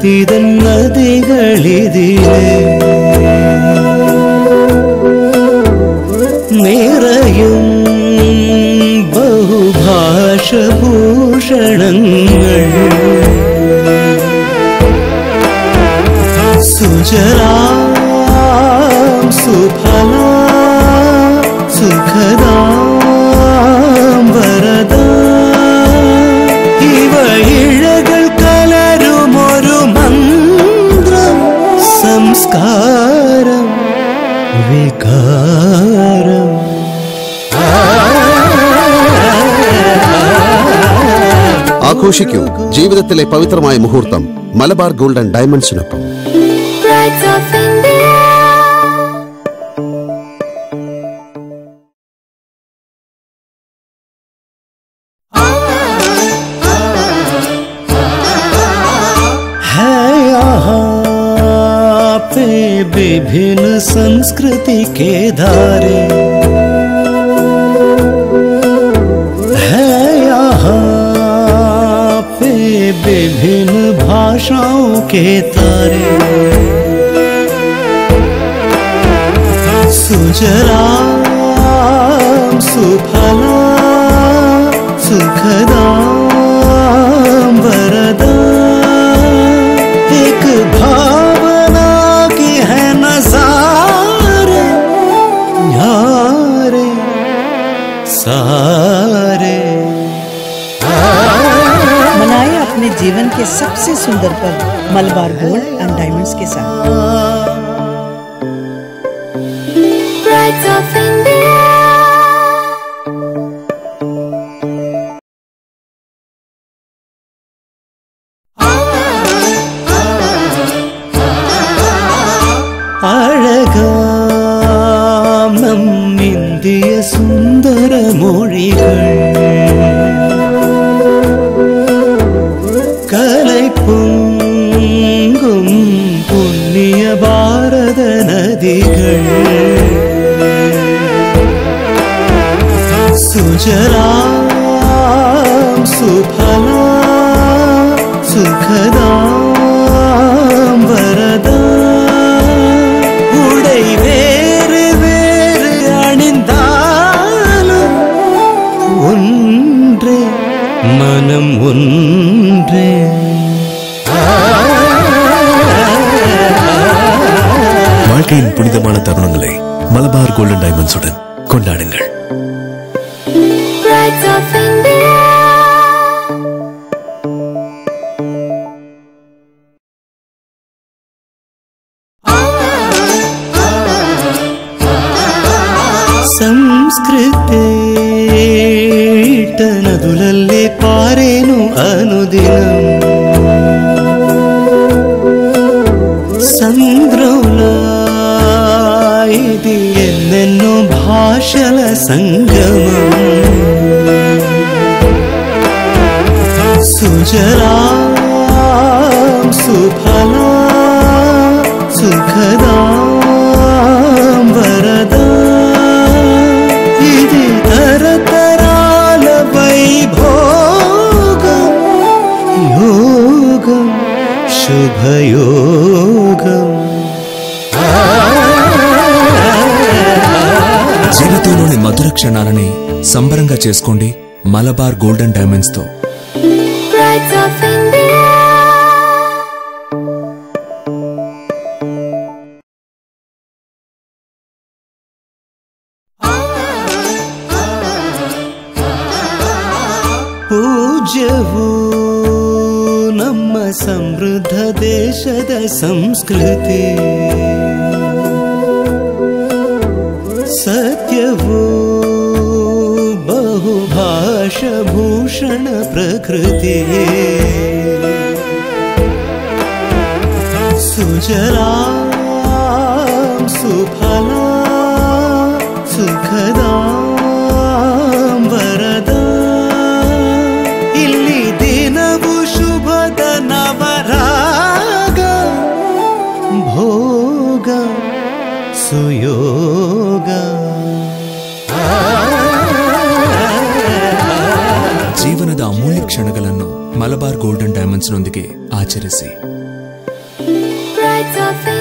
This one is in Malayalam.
ജീവിതത്തിതൻ നദികളിതിലെ നിറയും ബഹുഭാഷഭൂഷണങ്ങൾ സുജലാം സുഫലാം സുഖദാം വരദാം ഇവ ഇഴകൾ കലരുമൊരു മന്ത്രം സംസ്കാരം വികാരം ആഘോഷിക്കൂ ജീവിതത്തിലെ പവിത്രമായ മുഹൂർത്തം മലബാർ ഗോൾഡ് ആൻഡ് ഡയമണ്ട്സിനൊപ്പം. विभिन्न संस्कृति के धारे है यहाँ पे विभिन्न भाषाओं के तारे सुजलाम सुफलाम सुखदाम वरदाम एक भावना की है नज़ारे न्यारे सारे। मनाए अपने जीवन के सबसे सुंदर पल मलबार गोल्ड एंड डायमंड्स के साथ। അഴകാം നമ്മിന്ത്യ സുന്ദര മൊഴികൾ കലൈപ്പൊങ്കും പുണ്യ ഭാരത നദികൾ സുജലാം സുഫലാം സുഖദാം വരദാം ഉടൈ വേറെ വേറെ അണിന്താലും ഒன்றേ മനം ഒன்றേ. வாழ்க்கையின் புனிதமான தருணங்களை மலபார் கோல்டன் டைமண்ட்ஸுடன் கொண்டாடுங்கள். ಸಂಸ್ಕೃತೇಟ ನದುಲಲ್ಲೇ ಪಾರೇನು ಅನುದಿನಂ సంద్రౌలాయిది ఎన్నెన్నో భాషల సంగమం సుజలాం సుఫలాం సుఖదాం వరదాం ఇది తరతరాల వైభోగం యోగం శుభయోగం. జీవితంలోని మధుర క్షణాలని సంబరంగా చేసుకోండి మలబార్ గోల్డెన్ డైమండ్స్ తో. ಪೂಜ್ಯವೂ ನಮ್ಮ ಸಮೃದ್ಧ ದೇಶದ ಸಂಸ್ಕೃತಿ ಸತ್ಯವೂ ಬಹುಭಾಷಭೂಷಣ ಪ್ರಕೃತಿ ಸುಜಲಾಂ ಸುಫಲಾಂ ಸುಖದಾಂ ವರದಾಂ ಇಲ್ಲಿ ದಿನವು ಶುಭದ ನವರಾಗ ಭೋಗ ಸುಯೋಗ. ಜೀವನದ ಅಮೂಲ್ಯ ಕ್ಷಣಗಳನ್ನು ಮಲಬಾರ್ ಗೋಲ್ಡನ್ ಡೈಮಂಡ್ಸ್ ನೊಂದಿಗೆ ಆಚರಿಸಿ. lights are fading.